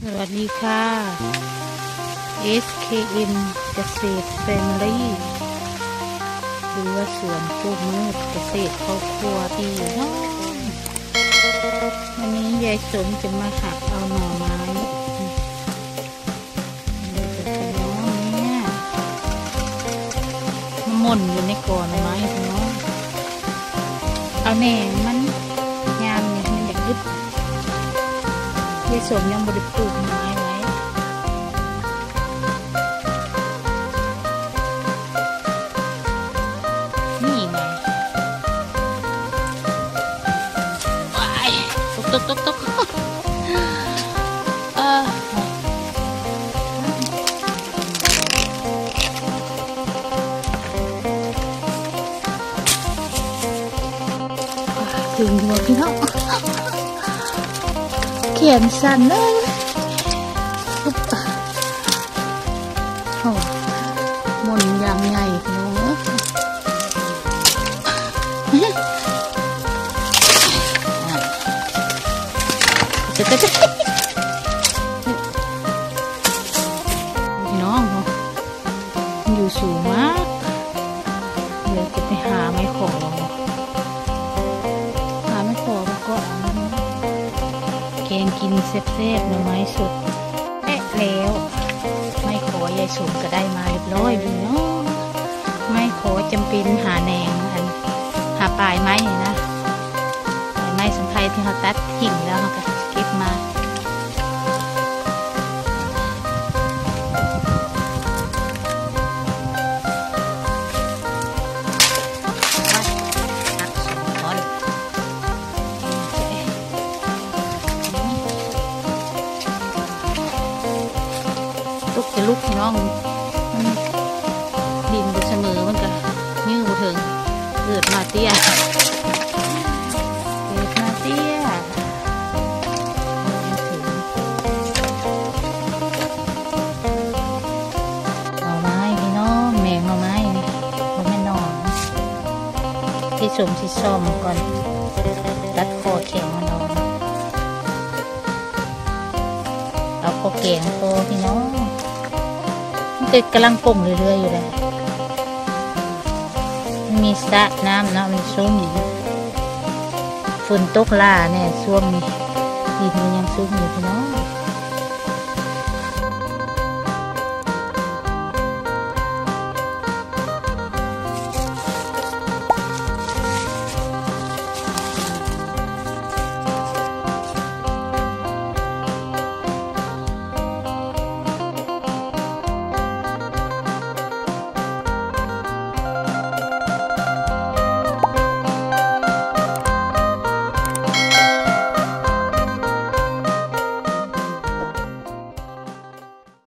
สวัสดีค่ะ SKM เกษตรแฟมิลี่หรือว่าสวนปลูกมืดเกษตรครอบครัวพี่น้องวันนี้ยายสมจะมาหักเอาหน่อไม้มันหม่นอยู่ในกอหน่อไม้พี่น้องเอาแหน่มันงามเนี่ยมันอยากยึดยายสมยังบริปลูกไม้ไว้นี่ไงว้ายตกถึงหัวพี่น้องเขียนสั่นเลยโอ้มนอย่างใหญ่พี่น้องพี่น้องอยู่สูงมากเดี๋ยวจะไปหาไม้ขอแกงกินแซ่บๆหน่อไม้สดแล้วไม่ขอยายสมก็ได้มาเรียบร้อยเลยเนาะไม่ขอจำเป็นหาแหนงหาปลายไม้นะปลายไม้สำคัญที่เขาตัดทิ้งแล้วเขาก็เก็บมาลูกจะลุกพี่น้องดินบนเสมอมันก็ยื้อบ่ถึงเกิดมาเตี้ยหน่อไม้พี่น้องแมงหน่อไม้นี่ผมไม่นอนที่สมที่ซ่อมก่อนรัดคอแข็งมันนอนเอาคอแกงคอพี่น้องกำลังป่งเรื่อยๆอยู่เลยมีสระน้ำมันชุ่มฝนตกล่าเนี่ยช่วงนี้ดินมันยังชุ่มอยู่พี่น้อง